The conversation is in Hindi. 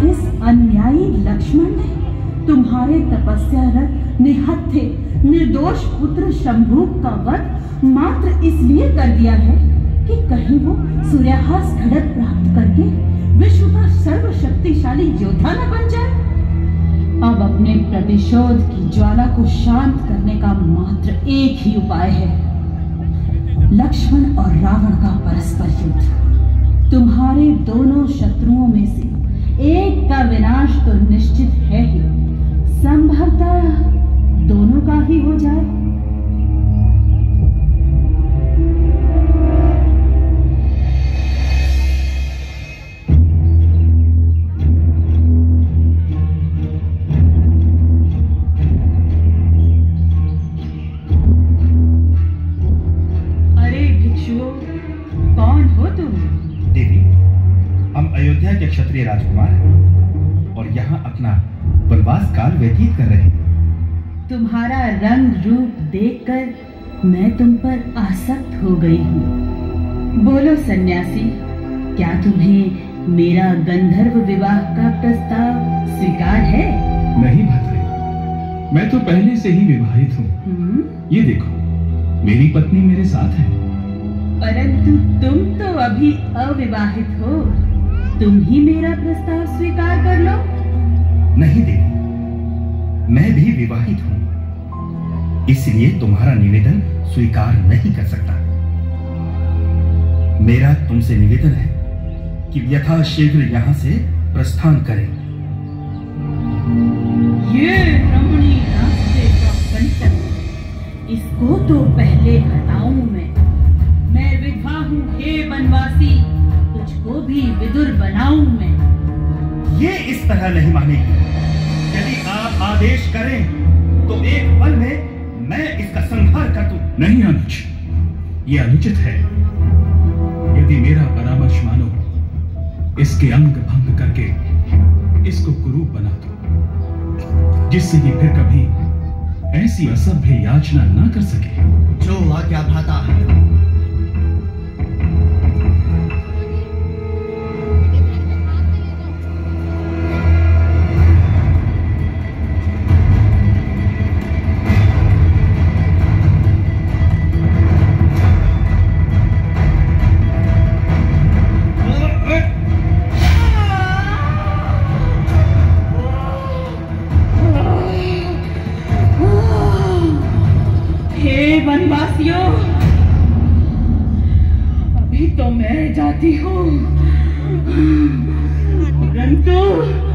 इस अन्यायी लक्ष्मण ने तुम्हारे तपस्यारत निहत्थे निर्दोष पुत्र शंभू का वध मात्र इसलिए कर दिया है कि कहीं वो सूर्याहास खड्ग प्राप्त करके विश्व का सर्वशक्तिशाली योद्धा न बन जाए। अब अपने प्रतिशोध की ज्वाला को शांत करने का मात्र एक ही उपाय है, लक्ष्मण और रावण का परस्पर युद्ध। तुम्हारे दोनों शत्रुओं में से एक का विनाश तो निश्चित है ही, संभवतः दोनों का ही हो जाए। कौन हो तुम? देवी, हम अयोध्या के क्षत्रिय राजकुमार हैं और यहाँ अपना वनवास काल व्यतीत कर रहे हैं। तुम्हारा रंग रूप देखकर मैं तुम पर आसक्त हो गई हूँ। बोलो सन्यासी, क्या तुम्हें मेरा गंधर्व विवाह का प्रस्ताव स्वीकार है? नहीं भद्रे, मैं तो पहले से ही विवाहित हूँ। ये देखो, मेरी पत्नी मेरे साथ है। परंतु तुम तो अभी अविवाहित हो, तुम ही मेरा प्रस्ताव स्वीकार कर लो। नहीं देवी, मैं भी विवाहित हूं, इसलिए तुम्हारा निवेदन स्वीकार नहीं कर सकता। मेरा तुमसे निवेदन है कि यथाशीघ्र यहाँ से प्रस्थान करें। ये रमणीय रास्ते का कंटक, इसको तो पहले हटाऊं मैं विधवा हूँ हे वनवासी, तुझको भी विदुर बनाऊं मैं। ये इस तरह नहीं मानेगी। यदि आप आदेश करें तो एक पल में मैं इसका संहार कर दूं। नहीं अनुज, ये अनुचित है। यदि मेरा परामर्श मानो, इसके अंग भंग करके इसको कुरूप बना दो, जिससे कि फिर कभी ऐसी असभ्य याचना ना कर सके। जो आज्ञा भ्राता है। वनवासियों, अभी तो मैं जाती हूँ, परंतु